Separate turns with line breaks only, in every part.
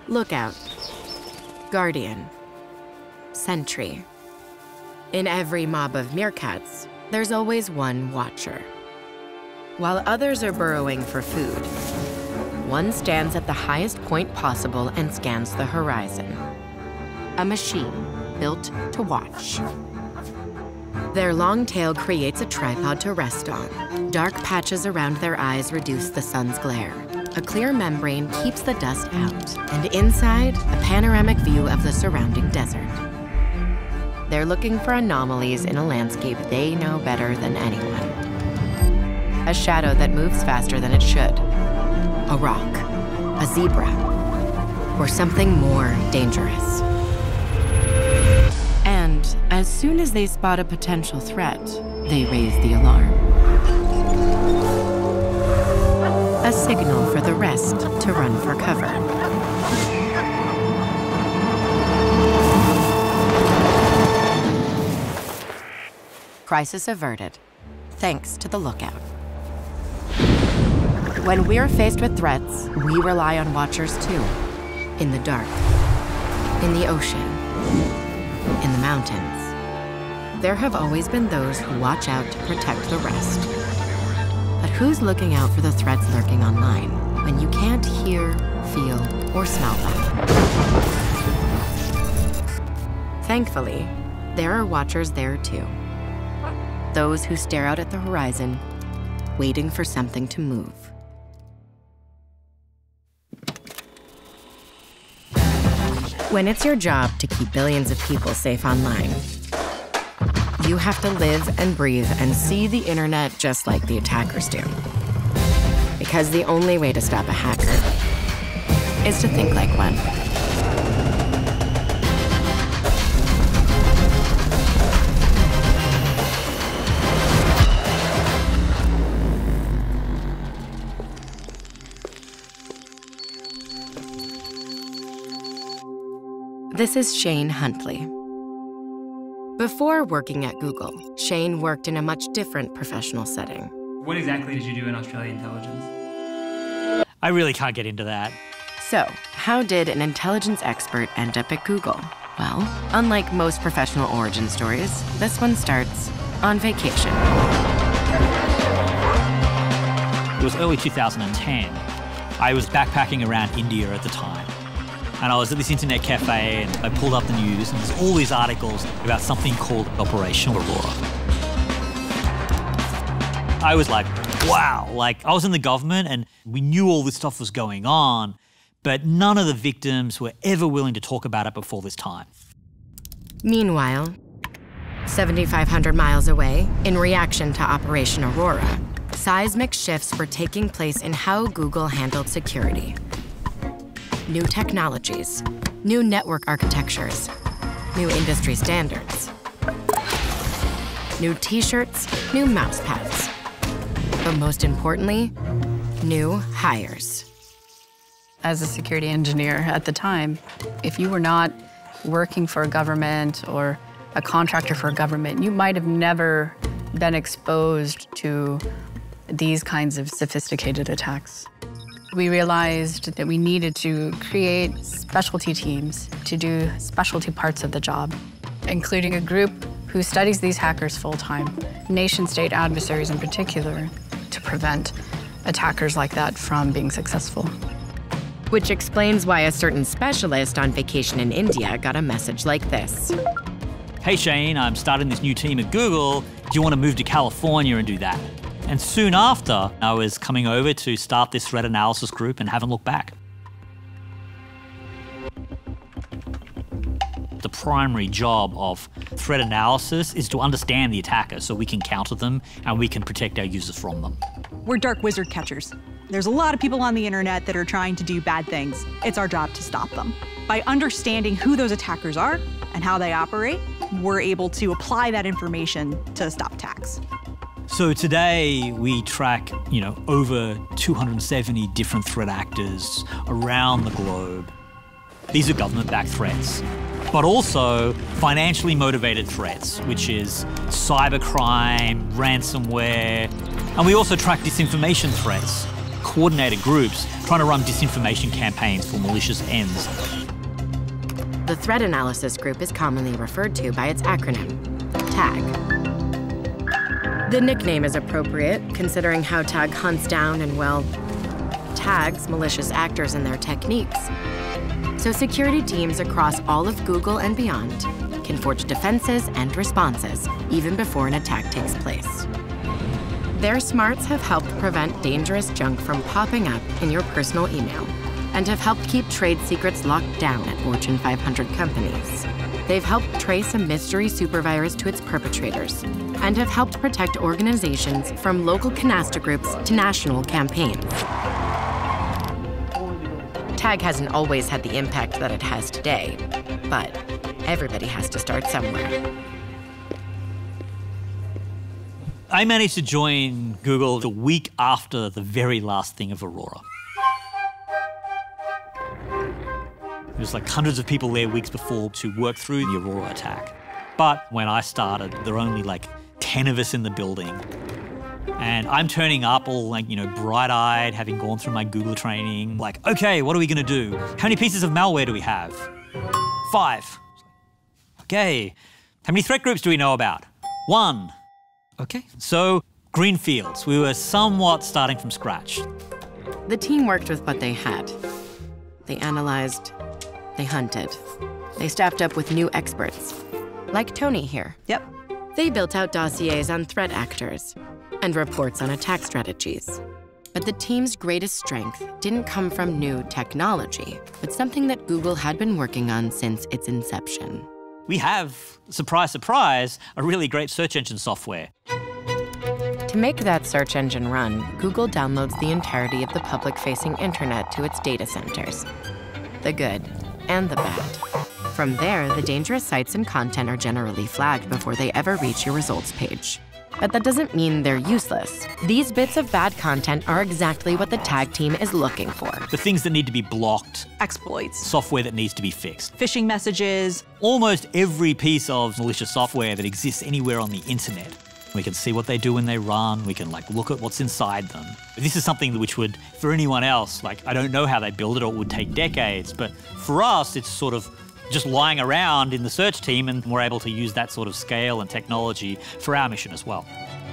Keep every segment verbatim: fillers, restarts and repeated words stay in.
Lookout, guardian, sentry. In every mob of meerkats, there's always one watcher. While others are burrowing for food, one stands at the highest point possible and scans the horizon. A machine built to watch. Their long tail creates a tripod to rest on. Dark patches around their eyes reduce the sun's glare. A clear membrane keeps the dust out, and inside, a panoramic view of the surrounding desert. They're looking for anomalies in a landscape they know better than anyone. A shadow that moves faster than it should. A rock, a zebra, or something more dangerous. And as soon as they spot a potential threat, they raise the alarm. A signal for the rest to run for cover. Crisis averted, thanks to the Lookout. When we're faced with threats, we rely on watchers too. In the dark, in the ocean, in the mountains. There have always been those who watch out to protect the rest. But who's looking out for the threats lurking online when you can't hear, feel, or smell them? Thankfully, there are watchers there too. Those who stare out at the horizon, waiting for something to move. When it's your job to keep billions of people safe online, you have to live and breathe and see the internet just like the attackers do. Because the only way to stop a hacker is to think like one. This is Shane Huntley. Before working at Google, Shane worked in a much different professional setting.
What exactly did you do in Australian intelligence?
I really can't get into that.
So, how did an intelligence expert end up at Google? Well, unlike most professional origin stories, this one starts on vacation.
It was early two thousand ten. I was backpacking around India at the time. And I was at this internet cafe and I pulled up the news and there's all these articles about something called Operation Aurora. I was like, wow, like I was in the government and we knew all this stuff was going on, but none of the victims were ever willing to talk about it before this time.
Meanwhile, seventy-five hundred miles away, in reaction to Operation Aurora, seismic shifts were taking place in how Google handled security. New technologies, new network architectures, new industry standards, new t-shirts, new mouse pads, but most importantly, new hires.
As a security engineer at the time, if you were not working for a government or a contractor for a government, you might have never been exposed to these kinds of sophisticated attacks. We realized that we needed to create specialty teams to do specialty parts of the job, including a group who studies these hackers full-time, nation-state adversaries in particular, to prevent attackers like that from being successful.
Which explains why a certain specialist on vacation in India got a message like this.
Hey Shane, I'm starting this new team at Google. Do you want to move to California and do that? And soon after, I was coming over to start this threat analysis group and haven't looked back. The primary job of threat analysis is to understand the attacker so we can counter them and we can protect our users from them.
We're dark wizard catchers. There's a lot of people on the internet that are trying to do bad things. It's our job to stop them. By understanding who those attackers are and how they operate, we're able to apply that information to stop attacks.
So today we track, you know, over two hundred seventy different threat actors around the globe. These are government-backed threats, but also financially motivated threats, which is cybercrime, ransomware, and we also track disinformation threats, coordinated groups trying to run disinformation campaigns for malicious ends.
The threat analysis group is commonly referred to by its acronym, TAG. The nickname is appropriate, considering how TAG hunts down and, well, tags malicious actors and their techniques. So security teams across all of Google and beyond can forge defenses and responses even before an attack takes place. Their smarts have helped prevent dangerous junk from popping up in your personal email and have helped keep trade secrets locked down at Fortune five hundred companies. They've helped trace a mystery supervirus to its perpetrators and have helped protect organizations from local canasta groups to national campaigns. TAG hasn't always had the impact that it has today, but everybody has to start somewhere.
I managed to join Google the week after the very last thing of Aurora. There was like hundreds of people there weeks before to work through the Aurora attack. But when I started, there were only like ten of us in the building. And I'm turning up all like, you know, bright-eyed, having gone through my Google training. Like, okay, what are we gonna do? How many pieces of malware do we have? Five. Okay. How many threat groups do we know about? One. Okay. So, greenfields. We were somewhat starting from scratch.
The team worked with what they had. They analyzed, they hunted, they staffed up with new experts, like Tony here.
Yep.
They built out dossiers on threat actors and reports on attack strategies. But the team's greatest strength didn't come from new technology, but something that Google had been working on since its inception.
We have, surprise, surprise, a really great search engine software.
To make that search engine run, Google downloads the entirety of the public-facing internet to its data centers, the good and the bad. From there, the dangerous sites and content are generally flagged before they ever reach your results page. But that doesn't mean they're useless. These bits of bad content are exactly what the TAG team is looking for.
The things that need to be blocked.
Exploits.
Software that needs to be fixed.
Phishing messages.
Almost every piece of malicious software that exists anywhere on the internet. We can see what they do when they run. We can like look at what's inside them. But this is something which would, for anyone else, like I don't know how they build it or it would take decades. But for us, it's sort of just lying around in the search team, and we're able to use that sort of scale and technology for our mission as well.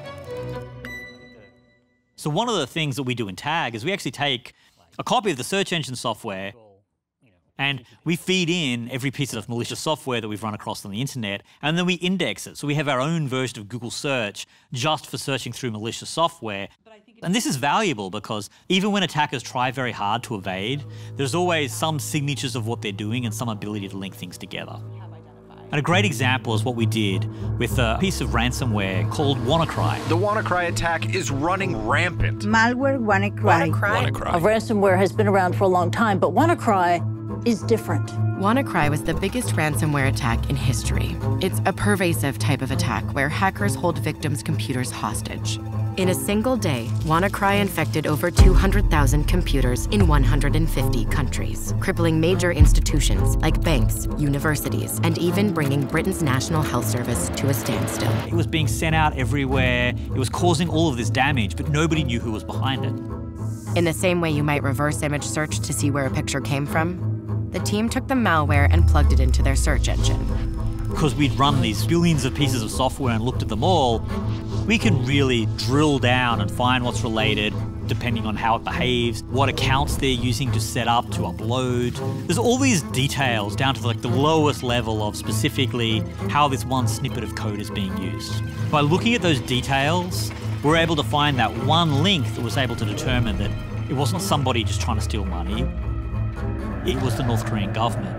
So one of the things that we do in TAG is we actually take a copy of the search engine software and we feed in every piece of malicious software that we've run across on the internet, and then we index it. So we have our own version of Google Search just for searching through malicious software. And this is valuable because even when attackers try very hard to evade, there's always some signatures of what they're doing and some ability to link things together. And a great example is what we did with a piece of ransomware called Wannacry.
The Wannacry attack is running rampant.
Malware Wannacry.
Wannacry.
A ransomware has been around for a long time, but Wannacry is different.
Wannacry was the biggest ransomware attack in history. It's a pervasive type of attack where hackers hold victims' computers hostage. In a single day, Wannacry infected over two hundred thousand computers in one hundred fifty countries, crippling major institutions like banks, universities, and even bringing Britain's National Health Service to a standstill.
It was being sent out everywhere. It was causing all of this damage, but nobody knew who was behind it.
In the same way you might reverse image search to see where a picture came from, the team took the malware and plugged it into their search engine.
Because we'd run these billions of pieces of software and looked at them all, we can really drill down and find what's related, depending on how it behaves, what accounts they're using to set up, to upload. There's all these details down to like the lowest level of specifically how this one snippet of code is being used. By looking at those details, we're able to find that one link that was able to determine that it wasn't somebody just trying to steal money, it was the North Korean government.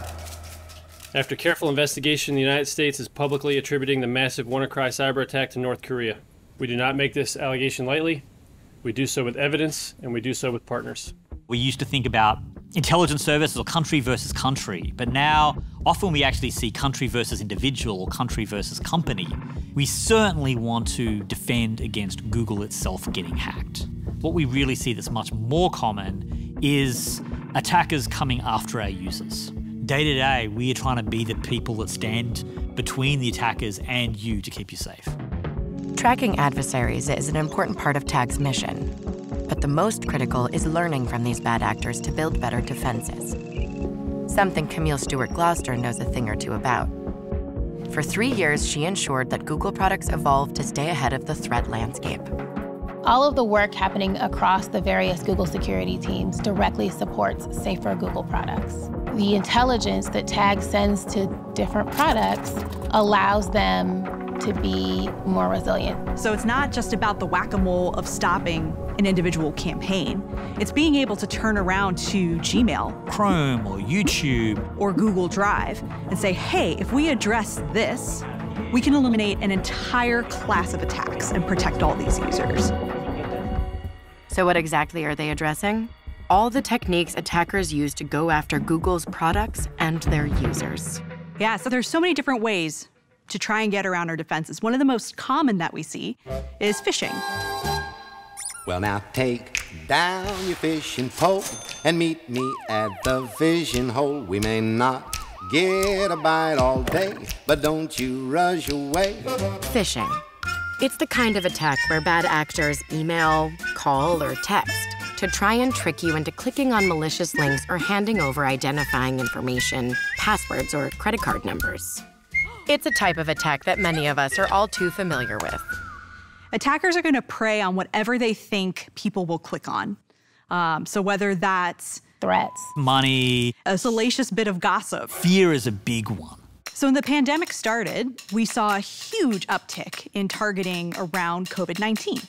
After careful investigation, the United States is publicly attributing the massive Wannacry cyber attack to North Korea. We do not make this allegation lightly. We do so with evidence, and we do so with partners.
We used to think about intelligence services or country versus country, but now often we actually see country versus individual or country versus company. We certainly want to defend against Google itself getting hacked. What we really see that's much more common is attackers coming after our users. Day to day, we are trying to be the people that stand between the attackers and you to keep you safe.
Tracking adversaries is an important part of TAG's mission. But the most critical is learning from these bad actors to build better defenses. Something Camille Stewart-Gloucester knows a thing or two about. For three years, she ensured that Google products evolved to stay ahead of the threat landscape.
All of the work happening across the various Google security teams directly supports safer Google products. The intelligence that Tag sends to different products allows them to be more resilient.
So it's not just about the whack-a-mole of stopping an individual campaign. It's being able to turn around to Gmail,
Chrome or YouTube,
or Google Drive and say, hey, if we address this, we can eliminate an entire class of attacks and protect all these users.
So what exactly are they addressing? All the techniques attackers use to go after Google's products and their users.
Yeah, so there's so many different ways to try and get around our defenses. One of the most common that we see is phishing.
Well, now take down your fishing pole and meet me at the fishing hole. We may not get a bite all day, but don't you rush away.
Phishing. It's the kind of attack where bad actors email, call, or text to try and trick you into clicking on malicious links or handing over identifying information, passwords, or credit card numbers. It's a type of attack that many of us are all too familiar with.
Attackers are going to prey on whatever they think people will click on. Um, so whether that's
threats,
money,
a salacious bit of gossip.
Fear is a big one.
So when the pandemic started, we saw a huge uptick in targeting around COVID nineteen.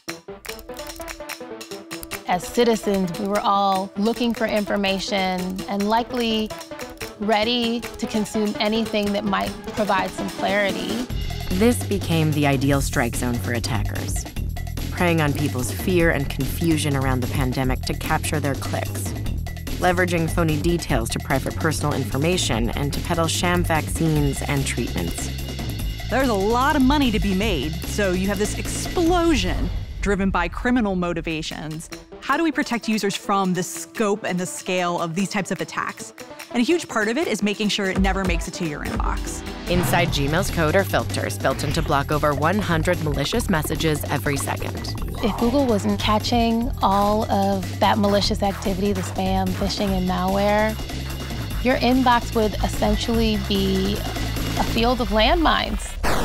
As citizens, we were all looking for information and likely ready to consume anything that might provide some clarity.
This became the ideal strike zone for attackers, preying on people's fear and confusion around the pandemic to capture their clicks, leveraging phony details to private personal information and to peddle sham vaccines and treatments.
There's a lot of money to be made, so you have this explosion driven by criminal motivations. How do we protect users from the scope and the scale of these types of attacks? And a huge part of it is making sure it never makes it to your inbox.
Inside Gmail's code are filters built in to block over one hundred malicious messages every second.
If Google wasn't catching all of that malicious activity, the spam, phishing, and malware, your inbox would essentially be a field of landmines.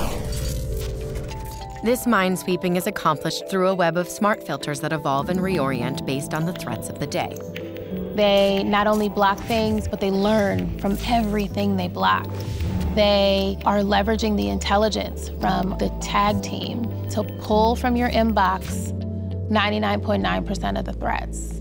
This minesweeping is accomplished through a web of smart filters that evolve and reorient based on the threats of the day.
They not only block things, but they learn from everything they block. They are leveraging the intelligence from the tag team to pull from your inbox ninety-nine point nine percent of the threats.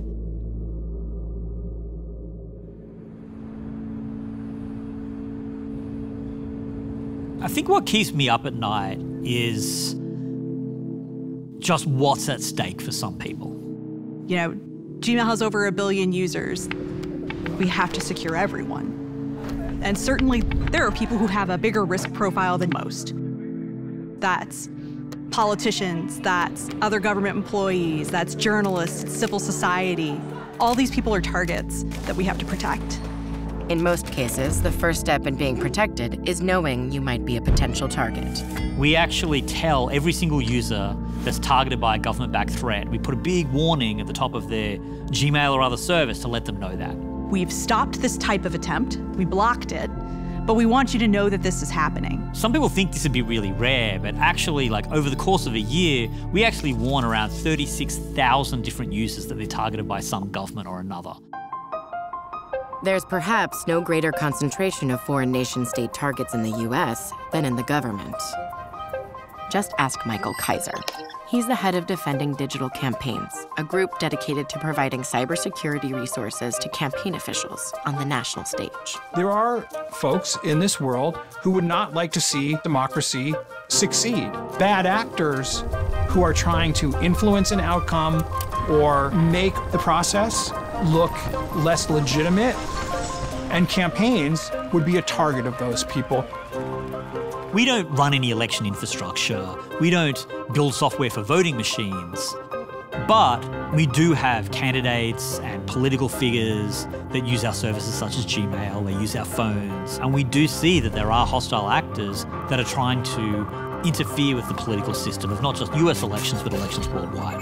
I think what keeps me up at night is just what's at stake for some people.
You know, Gmail has over a billion users. We have to secure everyone. And certainly there are people who have a bigger risk profile than most. That's politicians, that's other government employees, that's journalists, civil society. All these people are targets that we have to protect.
In most cases, the first step in being protected is knowing you might be a potential target.
We actually tell every single user that's targeted by a government-backed threat, we put a big warning at the top of their Gmail or other service to let them know that.
We've stopped this type of attempt, we blocked it, but we want you to know that this is happening.
Some people think this would be really rare, but actually, like over the course of a year, we actually warn around thirty-six thousand different users that they're targeted by some government or another.
There's perhaps no greater concentration of foreign nation-state targets in the U S than in the government. Just ask Michael Kaiser. He's the head of Defending Digital Campaigns, a group dedicated to providing cybersecurity resources to campaign officials on the national stage.
There are folks in this world who would not like to see democracy succeed. Bad actors who are trying to influence an outcome or make the process look less legitimate, and campaigns would be a target of those people.
We don't run any election infrastructure. We don't build software for voting machines. But we do have candidates and political figures that use our services such as Gmail, they use our phones. And we do see that there are hostile actors that are trying to interfere with the political system of not just U S elections, but elections worldwide.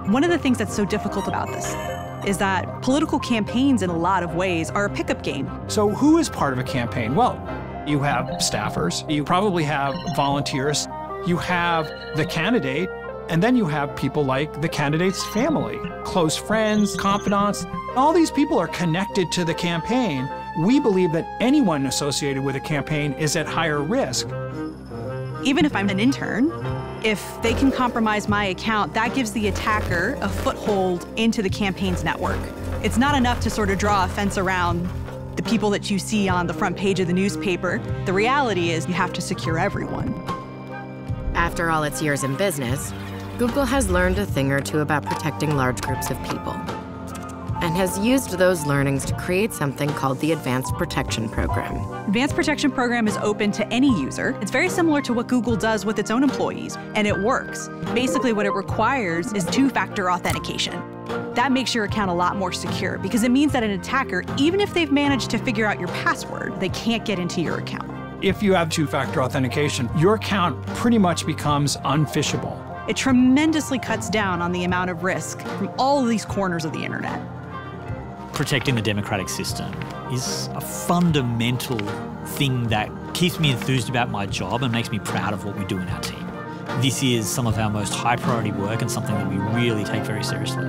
One of the things that's so difficult about this is that political campaigns in a lot of ways are a pickup game.
So who is part of a campaign? Well, you have staffers, you probably have volunteers, you have the candidate, and then you have people like the candidate's family, close friends, confidants. All these people are connected to the campaign. We believe that anyone associated with a campaign is at higher risk.
Even if I'm an intern, if they can compromise my account, that gives the attacker a foothold into the campaign's network. It's not enough to sort of draw a fence around the people that you see on the front page of the newspaper. The reality is you have to secure everyone.
After all its years in business, Google has learned a thing or two about protecting large groups of people, and has used those learnings to create something called the Advanced Protection Program.
Advanced Protection Program is open to any user. It's very similar to what Google does with its own employees, and it works. Basically, what it requires is two-factor authentication. That makes your account a lot more secure because it means that an attacker, even if they've managed to figure out your password, they can't get into your account.
If you have two-factor authentication, your account pretty much becomes unphishable.
It tremendously cuts down on the amount of risk from all of these corners of the internet.
Protecting the democratic system is a fundamental thing that keeps me enthused about my job and makes me proud of what we do in our team. This is some of our most high priority work and something that we really take very seriously.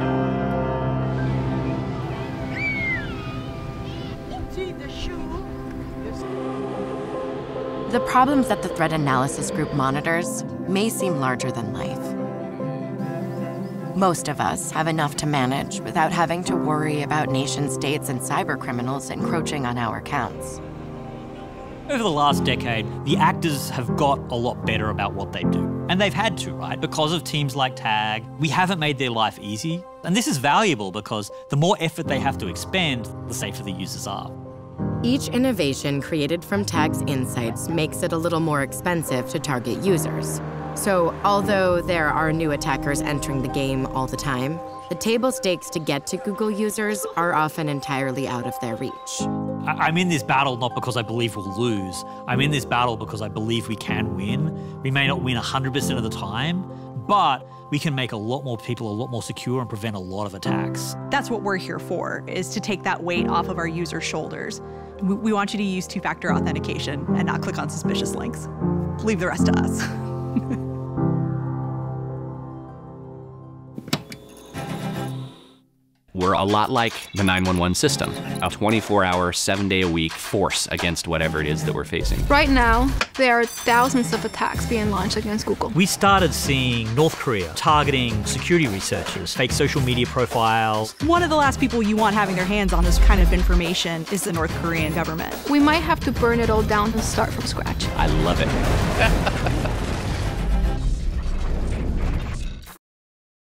The problems that the threat analysis group monitors may seem larger than life. Most of us have enough to manage without having to worry about nation states and cyber criminals encroaching on our accounts.
Over the last decade, the actors have got a lot better about what they do. And they've had to, right? Because of teams like Tag, we haven't made their life easy. And this is valuable because the more effort they have to expend, the safer the users are.
Each innovation created from Tag's insights makes it a little more expensive to target users. So although there are new attackers entering the game all the time, the table stakes to get to Google users are often entirely out of their reach.
I'm in this battle not because I believe we'll lose. I'm in this battle because I believe we can win. We may not win one hundred percent of the time, but we can make a lot more people a lot more secure and prevent a lot of attacks.
That's what we're here for, is to take that weight off of our users' shoulders. We, we want you to use two-factor authentication and not click on suspicious links. Leave the rest to us.
We're a lot like the nine one one system, a twenty-four hour, seven day a week force against whatever it is that we're facing.
Right now, there are thousands of attacks being launched against Google.
We started seeing North Korea targeting security researchers, fake social media profiles.
One of the last people you want having their hands on this kind of information is the North Korean government.
We might have to burn it all down and start from scratch.
I love it.